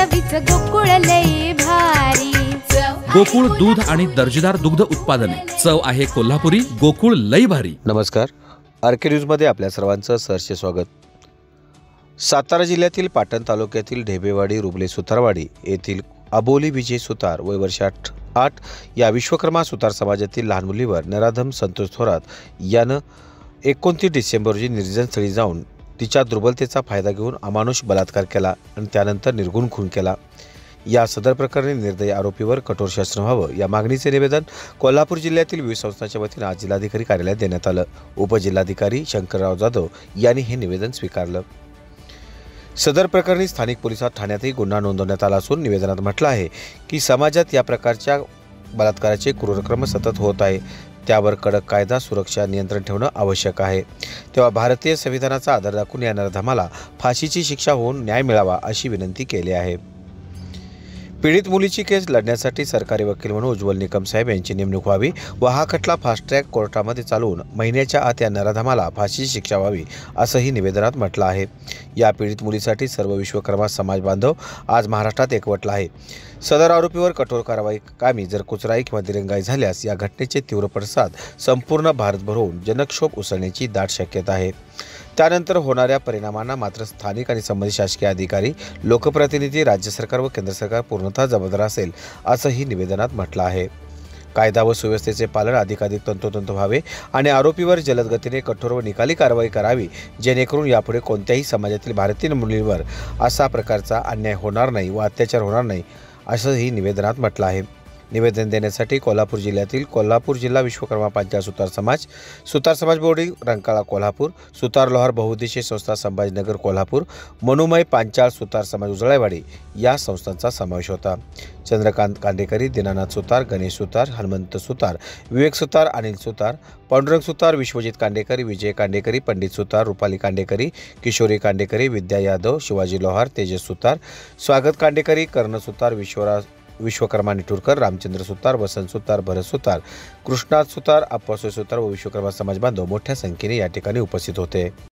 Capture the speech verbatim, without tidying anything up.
चवीच गोकुळ लई भारी। गोकुळ दूध आणि दर्जेदार दुग्ध उत्पादने, चव आहे कोल्हापुरी, गोकुळ लई भारी। नमस्कार, आरके न्यूज मध्ये आपल्या सर्वांचं सहर्ष स्वागत। सातारा जिल्ह्यातील पाटण तालुक्यातील ढेबेवाडी रुबले सुतारवाडी येथील अबोली विजय सुतार वय वर्ष आठ आठ या विश्वकर्मा सुतार समाजातील लहान मुलीवर नराधम संतोष थोरात यानं एकोणतीस डिसेंबर रोजी निर्जन स्थळी जाऊन तिच्या दुर्बलतेचा फायदा घेऊन अमानुष बलात्कार केला आणि त्यानंतर निर्गुण खून केला। या सदर प्रकरणी निर्दयी आरोपीवर कठोर शासन व्हावं या मागणीचे निवेदन कोल्हापूर जिल्ह्यातील विविध संस्थांच्या वतीने आज जिल्हाधिकारी कार्यालयात देण्यात आलं। उपजिल्हाधिकारी शंकरराव जाधव यांनी हे निवेदन स्वीकारलं। सदर प्रकरणी स्थानिक पोलिसात ठाण्यातही गुन्हा नोंदवण्यात आला असून निवेदनात म्हटलं आहे की समाजात या प्रकारच्या बलात्काराचे क्रूरक्रम सतत होत आहे, त्यावर कडक कायदा सुरक्षा नियंत्रण ठेवणं आवश्यक आहे। तेव्हा भारतीय संविधानाचा आदर राखून या नराधमाला फाशीची शिक्षा होऊन न्याय मिळावा अशी विनंती केली आहे। पीडित मुलीची केस लढण्यासाठी सरकारी वकील म्हणून उज्ज्वल निकम साहेब यांची नेमणूक व्हावी व हा खटला फास्ट ट्रॅक कोर्टामध्ये चालवून महिन्याच्या आत या नराधमाला फाशीची शिक्षा व्हावी असंही निवेदनात म्हटलं आहे। या पीडित मुलीसाठी सर्व विश्वकर्मा समाज बांधव आज महाराष्ट्रात एकवटला आहे। सदर आरोपीवर कठोर कारवाई कामी जर कुचराई किंवा दिरंगाई झाल्यास या घटनेचे तीव्र पडसाद संपूर्ण भारतभर होऊन जनक्षोभ उसळण्याची दाट शक्यता आहे। त्यानंतर होणाऱ्या परिणामांना मात्र स्थानिक आणि संबंधित शासकीय अधिकारी, लोकप्रतिनिधी, राज्य सरकार व केंद्र सरकार पूर्णतः जबाबदार असेल असंही निवेदनात म्हटलं आहे। कायदा व सुव्यवस्थेचे पालन अधिकाधिक तंतोतंत व्हावे आणि आरोपीवर जलद गतीने कठोर व निकाली कारवाई करावी, जेणेकरून यापुढे कोणत्याही समाजातील भारतीय मुलींवर असा प्रकारचा अन्याय होणार नाही व अत्याचार होणार नाही असंही निवेदनात म्हटलं आहे। निवेदन देण्यासाठी कोल्हापूर जिल्ह्यातील कोल्हापूर जिल्हा विश्वकर्मा पंचायत सुतार समाज, सुतार समाज बोर्डिंग रंकाळा कोल्हापूर, सुतार लोहार बहुउद्देशीय संस्था संभाजीनगर कोल्हापूर, मनुमय पांचाळ सुतार समाज उजळाईवाडी या संस्थांचा समावेश होता। चंद्रकांत कांडेकरी, दीनानाथ सुतार, गणेश सुतार, हनुमंत सुतार, विवेक सुतार, अनिल सुतार, पांडुरंग सुतार, विश्वजित कांडेकरी, विजय कांडेकरी, पंडित सुतार, रुपाली कांडेकरी, किशोरी कांडेकरी, विद्या यादव, शिवाजी लोहार, तेजस सुतार, स्वागत कांडेकरी, कर्ण सुतार, विश्वराज विश्वकर्मा निटूरकर, रामचंद्र सुतार, वसंत सुतार, भरत सुतार, कृष्णात सुतार, अप्पासोय सुतार व विश्वकर्मा समाज बांधव मोठ्या संख्येने या ठिकाणी उपस्थित होते।